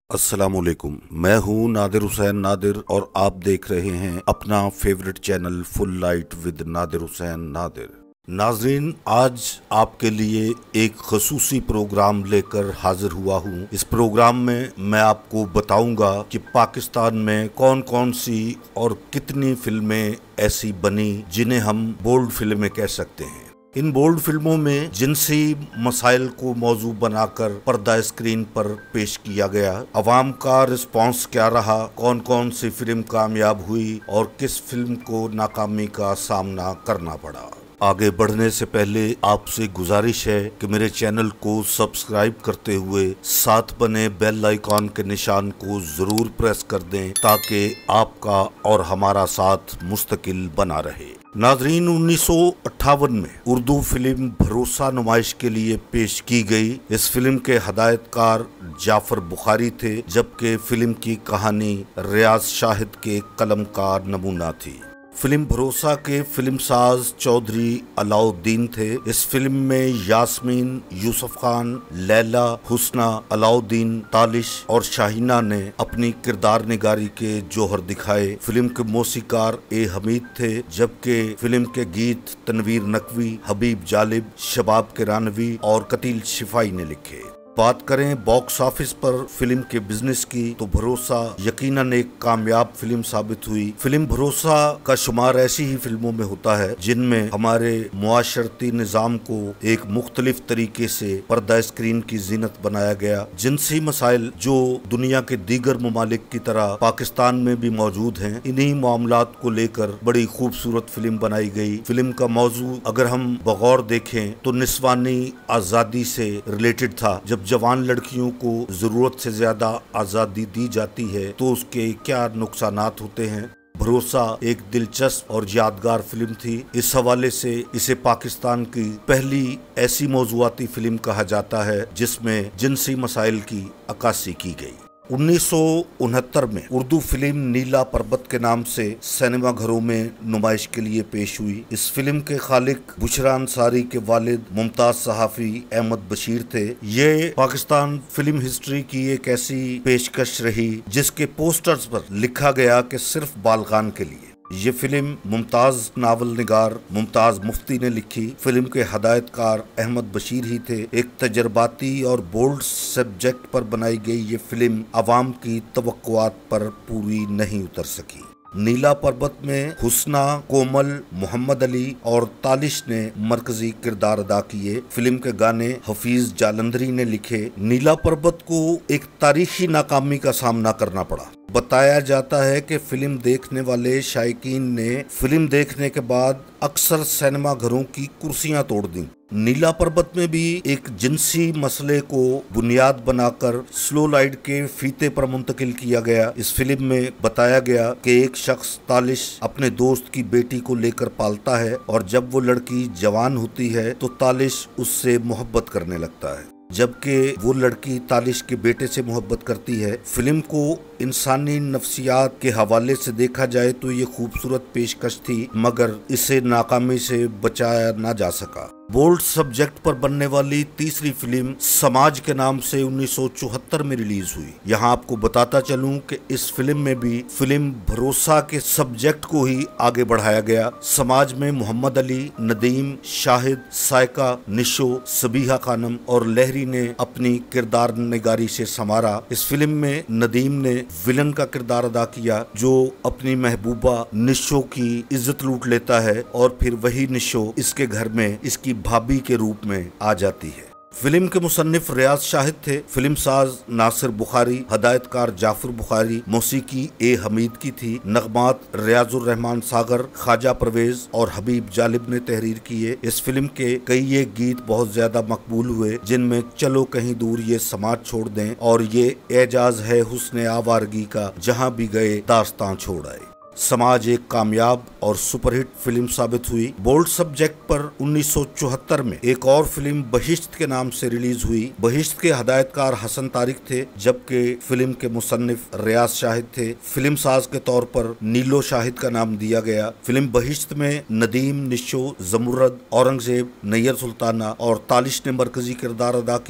अस्सलाम वालेकुम। मैं हूं नादिर हुसैन नादिर और आप देख रहे हैं अपना favourite channel full light with Nadir Hussain Nadir. नाजरीन, आज आपके लिए एक खसूसी प्रोग्राम लेकर हाजिर हुआ हूं। इस प्रोग्राम में मैं आपको बताऊंगा कि पाकिस्तान में कौन कौन सी और कितनी फिल्में ऐसी बनी जिन्हें हम बोल्ड फिल्में कह सकते हैं। इन बोल्ड फिल्मों में जिनसी मसाइल को मौजू बनाकर पर्दा स्क्रीन पर पेश किया गया, अवाम का रिस्पांस क्या रहा, कौन कौन सी फिल्म कामयाब हुई और किस फिल्म को नाकामी का सामना करना पड़ा। आगे बढ़ने से पहले आपसे गुजारिश है कि मेरे चैनल को सब्सक्राइब करते हुए साथ बने बेल आइकॉन के निशान को जरूर प्रेस कर दें ताकि आपका और हमारा साथ मुस्तकिल बना रहे। नाजरीन, 1958 में उर्दू फिल्म भरोसा नुमाइश के लिए पेश की गई। इस फिल्म के हदायतकार जाफर बुखारी थे, जबकि फिल्म की कहानी रियाज शाहिद के कलम का नमूना थी। फिल्म भरोसा के फिल्मसाज चौधरी अलाउद्दीन थे। इस फिल्म में यास्मीन, यूसुफ खान, लैला, हुस्ना, अलाउद्दीन, तालिश और शाहीना ने अपनी किरदार निगारी के जोहर दिखाए। फिल्म के मौसीकार ए हमीद थे, जबकि फिल्म के गीत तनवीर नकवी, हबीब जालिब, शबाब किरानवी और कतील शिफाई ने लिखे। बात करें बॉक्स ऑफिस पर फिल्म के बिजनेस की तो भरोसा यकीनन एक कामयाब फिल्म साबित हुई। फिल्म भरोसा का शुमार ऐसी ही फिल्मों में होता है जिनमें हमारे मुआशरती निज़ाम को एक मुख्तलिफ तरीके से पर्दा स्क्रीन की जीनत बनाया गया। जिनसी मसाइल जो दुनिया के दीगर ममालिक की तरह पाकिस्तान में भी मौजूद हैं, इन्हीं मामलात को लेकर बड़ी खूबसूरत फिल्म बनाई गई। फिल्म का मौजू अगर हम बगौर देखें तो निस्वानी आज़ादी से रिलेटेड था। जब जवान लड़कियों को जरूरत से ज्यादा आजादी दी जाती है तो उसके क्या नुकसानात होते हैं। भरोसा एक दिलचस्प और यादगार फिल्म थी। इस हवाले से इसे पाकिस्तान की पहली ऐसी मौजुआती फिल्म कहा जाता है जिसमें जिनसी मसाइल की अक्कासी की गई। 1969 में उर्दू फिल्म नीला पर्वत के नाम से सिनेमा घरों में नुमाइश के लिए पेश हुई। इस फिल्म के खालिक बुशरा अंसारी के वालिद मुमताज सहाफी अहमद बशीर थे। ये पाकिस्तान फिल्म हिस्ट्री की एक ऐसी पेशकश रही जिसके पोस्टर्स पर लिखा गया कि सिर्फ बालगान के लिए। ये फिल्म मुमताज नावल निगार मुमताज मुफ्ती ने लिखी। फिल्म के हदायतकार अहमद बशीर ही थे। एक तजर्बाती और बोल्ड सब्जेक्ट पर बनाई गई ये फिल्म अवाम की तवक्कुआत पर पूरी नहीं उतर सकी। नीला पर्वत में हुस्ना, कोमल, मोहम्मद अली और तालिश ने मरकजी किरदार अदा किए। फिल्म के गाने हफीज जालंधरी ने लिखे। नीला पर्वत को एक तारीखी नाकामी का सामना करना पड़ा। बताया जाता है कि फिल्म देखने वाले शायकीन ने फिल्म देखने के बाद अक्सर सिनेमा घरों की कुर्सियां तोड़ दी। नीला पर्वत में भी एक जिनसी मसले को बुनियाद बनाकर स्लो लाइट के फीते पर मुंतकिल किया गया। इस फिल्म में बताया गया कि एक शख्स तालिश अपने दोस्त की बेटी को लेकर पालता है और जब वो लड़की जवान होती है तो तालिश उससे मोहब्बत करने लगता है, जबकि वो लड़की तालिश के बेटे से मोहब्बत करती है। फिल्म को इंसानी नफ्सियात के हवाले से देखा जाए तो ये खूबसूरत पेशकश थी, मगर इसे नाकामी से बचाया ना जा सका। बोल्ड सब्जेक्ट पर बनने वाली तीसरी फिल्म समाज के नाम से 1974 में रिलीज हुई। यहाँ आपको बताता चलूं कि इस फिल्म में भी फिल्म भरोसा के सब्जेक्ट को ही आगे बढ़ाया गया। समाज में मोहम्मद अली, नदीम, शाहिद, सायका, निशो, सबीहा खानम और लहरी ने अपनी किरदार निगारी से संवारा। इस फिल्म में नदीम ने विलन का किरदार अदा किया जो अपनी महबूबा निशो की इज्जत लूट लेता है और फिर वही निशो इसके घर में इसकी भाभी के रूप में आ जाती है। फिल्म के मुसन्निफ रियाज शाहिद थे। फिल्म साज नासिर बुखारी, हदायतकार जाफर बुखारी, मौसीकी ए हमीद की थी। नगमात रियाजुर रहमान सागर, ख्वाजा परवेज और हबीब जालिब ने तहरीर किए। इस फिल्म के कई एक गीत बहुत ज्यादा मकबूल हुए, जिनमें चलो कहीं दूर ये समाज छोड़ दें और ये एजाज है हुस्न आवारगी का जहां भी गए दास्तां छोड़ आए। समाज एक कामयाब और सुपरहिट फिल्म साबित हुई। बोल्ड सब्जेक्ट पर 1974 में एक और फिल्म बहिश्त के नाम से रिलीज हुई। बहिश्त के हदायतकार हसन तारिक थे, जबकि फिल्म के मुसन्निफ रियाज शाहिद थे। फिल्म साज के तौर पर नीलो शाहिद का नाम दिया गया। फिल्म बहिश्त में नदीम, निशो, जमुर्रद, औरंगजेब, नैयर सुल्ताना और तालिश ने मरकजी किरदार अदा किए।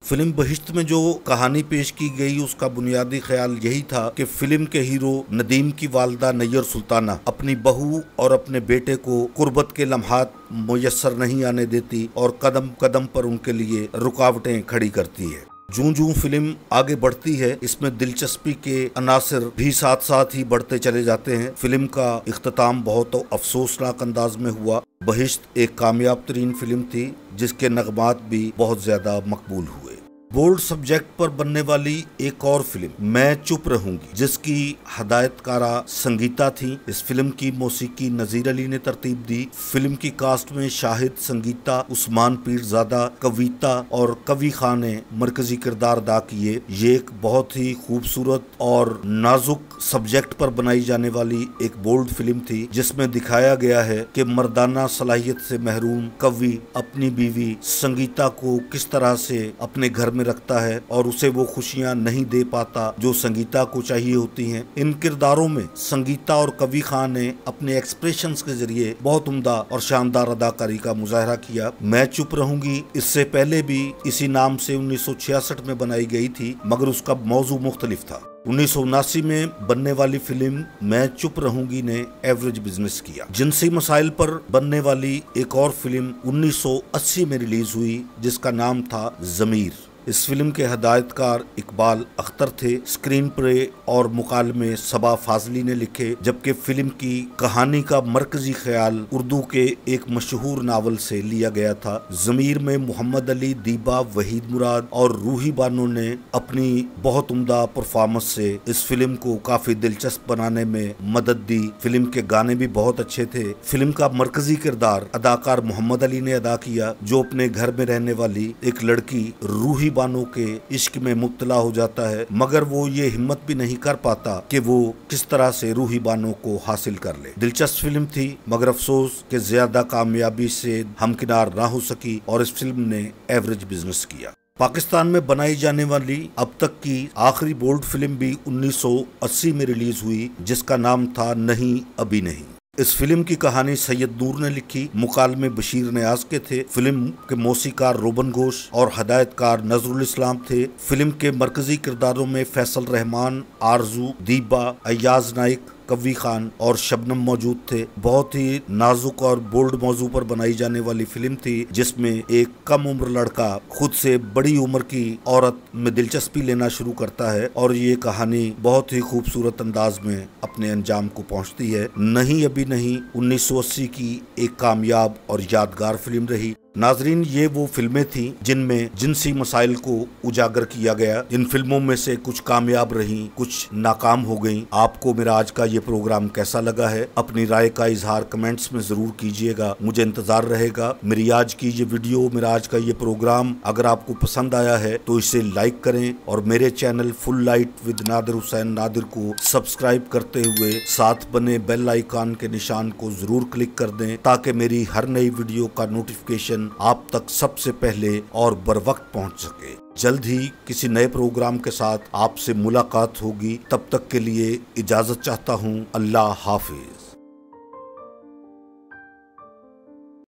फिल्म बहिश्त में जो कहानी पेश की गई उसका बुनियादी ख्याल यही था कि फिल्म के हीरो नदीम की वालदा नैयर सुल्ताना अपनी बहू और अपने बेटे को कुर्बत के लम्हात मुयस्सर नहीं आने देती और कदम कदम पर उनके लिए रुकावटें खड़ी करती है। जूं जूं फिल्म आगे बढ़ती है इसमें दिलचस्पी के अनासर भी साथ साथ ही बढ़ते चले जाते हैं। फिल्म का इख्तिताम बहुत अफसोसनाक अंदाज में हुआ। बहिश्त एक कामयाब तरीन फिल्म थी जिसके नगमात भी बहुत ज्यादा मकबूल हुए। बोल्ड सब्जेक्ट पर बनने वाली एक और फिल्म मैं चुप रहूंगी जिसकी हदायतकारा संगीता थी। इस फिल्म की मौसीकी नजीर अली ने तरतीब दी। फिल्म की कास्ट में शाहिद, संगीता, उस्मान पीरजादा, कविता और कवि खान ने मरकजी किरदार अदा किए। ये एक बहुत ही खूबसूरत और नाजुक सब्जेक्ट पर बनाई जाने वाली एक बोल्ड फिल्म थी जिसमें दिखाया गया है कि मर्दाना सलाहियत से महरूम कवि अपनी बीवी संगीता को किस तरह से अपने घर में रखता है और उसे वो खुशियां नहीं दे पाता जो संगीता को चाहिए होती हैं। इन किरदारों में संगीता और कवि खान ने अपने एक्सप्रेशंस के जरिए बहुत उम्दा और शानदार अदाकारी का मुजाहरा किया। मैं चुप रहूंगी इससे पहले भी इसी नाम से 1966 में बनाई गई थी मगर उसका मौजू मुख्तलिफ था। 1979 में बनने वाली फिल्म मैं चुप रहूंगी ने एवरेज बिजनेस किया। जिनसी मसाइल पर बनने वाली एक और फिल्म 1980 में रिलीज हुई जिसका नाम था ज़मीर। इस फिल्म के हदायतकार इकबाल अख्तर थे। स्क्रीन प्ले और मुकालमे सबा फाजली ने लिखे जबकि फिल्म की कहानी का मरकजी ख्याल उर्दू के एक मशहूर नावल से लिया गया था। ज़मीर में मोहम्मद अली, दीबा, वहीद मुराद और रूही बानो ने अपनी बहुत उम्दा परफॉर्मेंस से इस फिल्म को काफी दिलचस्प बनाने में मदद दी। फिल्म के गाने भी बहुत अच्छे थे। फिल्म का मरकजी किरदार अदाकार मोहम्मद अली ने अदा किया जो अपने घर में रहने वाली एक लड़की रूही बानो के इश्क में मुब्तला हो जाता है मगर वो ये हिम्मत भी नहीं कर पाता कि वो किस तरह से रूही बानो को हासिल कर ले। दिलचस्प फिल्म थी मगर अफसोस कि ज्यादा कामयाबी से हमकिनार ना हो सकी और इस फिल्म ने एवरेज बिजनेस किया। पाकिस्तान में बनाई जाने वाली अब तक की आखिरी बोल्ड फिल्म भी 1980 में रिलीज हुई जिसका नाम था नहीं अभी नहीं। इस फिल्म की कहानी सैयद नूर ने लिखी, मुकालमे बशीर नियाज के थे। फिल्म के मौसीकार रोबन घोष और हदायतकार नजरुल इस्लाम थे। फिल्म के मरकजी किरदारों में फैसल रहमान, आरजू, दीबा, अय्याज नाइक, कवि खान और शबनम मौजूद थे। बहुत ही नाजुक और बोल्ड मौजू पर बनाई जाने वाली फिल्म थी जिसमें एक कम उम्र लड़का खुद से बड़ी उम्र की औरत में दिलचस्पी लेना शुरू करता है और ये कहानी बहुत ही खूबसूरत अंदाज में अपने अंजाम को पहुंचती है। नहीं अभी नहीं 1980 की एक कामयाब और यादगार फिल्म रही। नाजरीन, ये वो फिल्में थी जिनमें जिनसी मसाइल को उजागर किया गया। इन फिल्मों में से कुछ कामयाब रहीं, कुछ नाकाम हो गईं। आपको मेरा आज का ये प्रोग्राम कैसा लगा है अपनी राय का इजहार कमेंट्स में जरूर कीजिएगा, मुझे इंतजार रहेगा। मेरी आज की ये वीडियो, मेरा आज का ये प्रोग्राम अगर आपको पसंद आया है तो इसे लाइक करें और मेरे channel full light with Nadir Hussain Nadir को सब्सक्राइब करते हुए साथ बने बेल आइकन के निशान को जरूर क्लिक कर दें ताकि मेरी हर नई वीडियो का नोटिफिकेशन आप तक सबसे पहले और बरवक्त पहुंच सके। जल्द ही किसी नए प्रोग्राम के साथ आपसे मुलाकात होगी। तब तक के लिए इजाजत चाहता हूं। अल्लाह हाफिज।